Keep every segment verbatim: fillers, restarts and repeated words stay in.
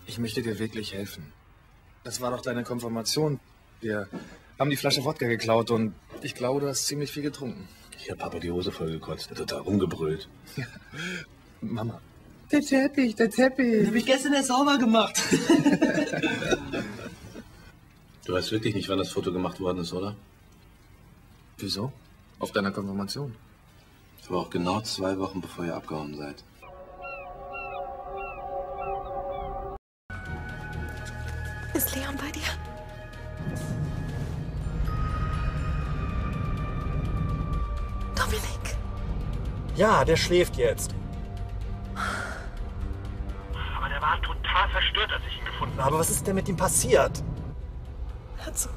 Ich möchte dir wirklich helfen. Das war doch deine Konfirmation. Wir haben die Flasche Wodka geklaut und ich glaube, du hast ziemlich viel getrunken. Ich hab Papa die Hose vollgekotzt, der hat total rumgebrüllt. Mama. Der Teppich, der Teppich. Den hab ich gestern erst sauber gemacht. Du weißt wirklich nicht, wann das Foto gemacht worden ist, oder? Wieso? Auf deiner Konfirmation. Aber auch genau zwei Wochen, bevor ihr abgehauen seid. Ist Leon bei dir? Dominik. Ja, der schläft jetzt. Aber der war total verstört, als ich ihn gefunden habe. Aber was ist denn mit ihm passiert? Hör zu.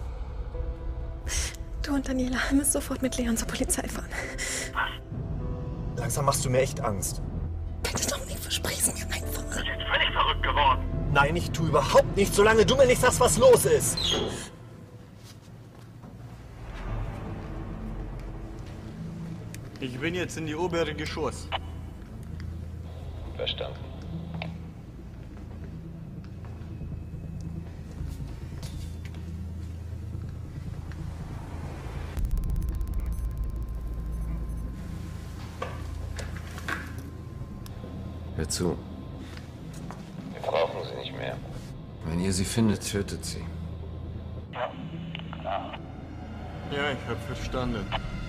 Du und Daniela müsst sofort mit Leon zur Polizei fahren. Was? Langsam machst du mir echt Angst. Bitte, Dominik, versprich's mir einfach. Du bist jetzt völlig verrückt geworden. Nein, ich tu überhaupt nichts, solange du mir nicht sagst, was los ist. Ich bin jetzt in die obere Geschoss. Verstanden. Hör zu. Wir brauchen sie nicht mehr. Wenn ihr sie findet, tötet sie. Ja, klar. Ja, ich hab verstanden.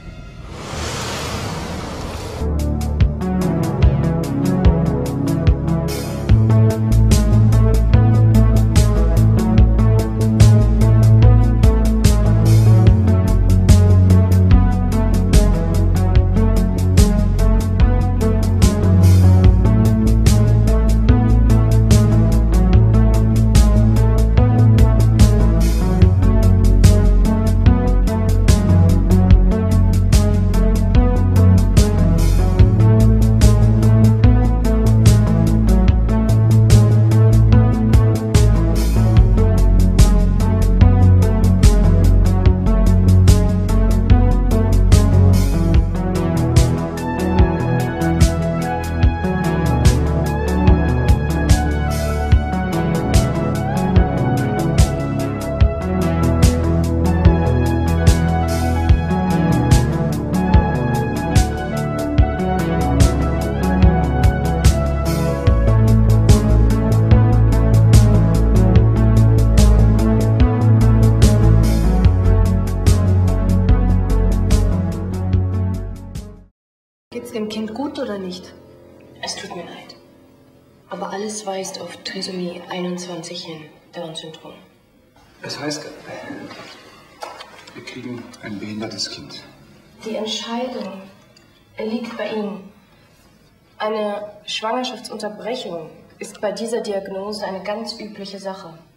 Geht's dem Kind gut oder nicht? Es tut mir leid. Aber alles weist auf Trisomie einundzwanzig hin, Down-Syndrom. Das heißt, wir kriegen ein behindertes Kind. Die Entscheidung liegt bei Ihnen. Eine Schwangerschaftsunterbrechung ist bei dieser Diagnose eine ganz übliche Sache.